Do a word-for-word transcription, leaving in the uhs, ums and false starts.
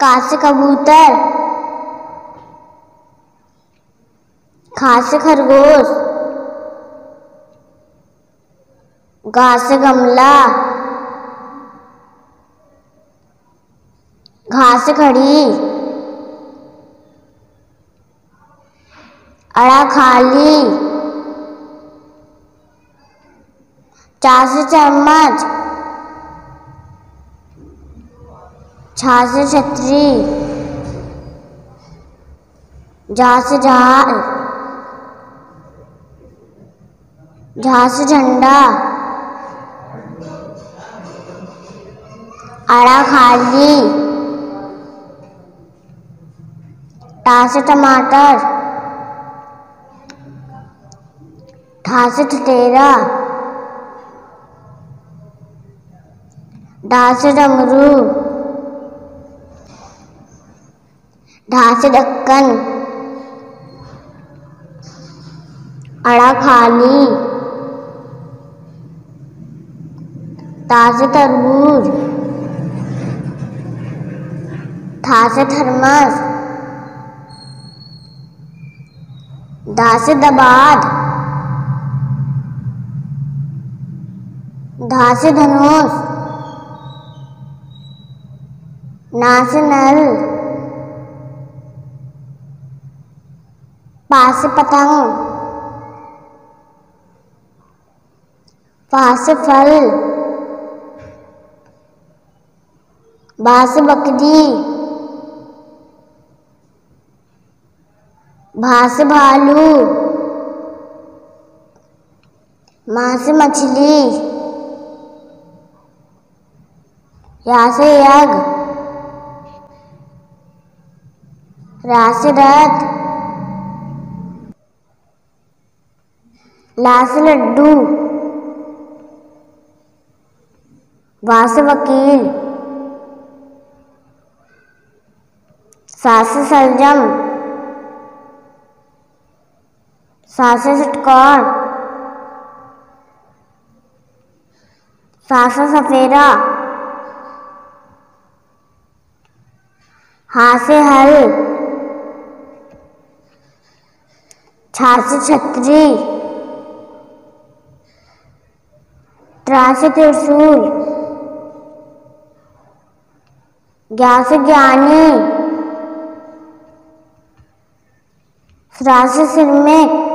का से कबूतर, खा से खरगोश, गा से गमला, घा से घड़ी, अड़ा खाली, चा से चम्मच, छा से छतरी, झा से झाल, झा से झंडा, अड़ा खाली, टा से टमाटर, ठा से ठठेरा, डा से डमरू, ढा से ढक्कन, अड़ा खाली, ता से तरबूज, था से थर्मस, दा से दबाद, धा से धनुष, ना से नल, पा से पतंग, फा से फल, बा से बकरी, भा से भालू, माँ से मछली, या से यज्ञ, रा से रथ, ला से लड्डू, वा से वकील, सा से सलजम, सा से षटकोण, सा से सफेरा, हा से हल, छा से छतरी, त्रा से त्रिशूल, ज्ञा से ज्ञानी, स्रा से सिरमेक,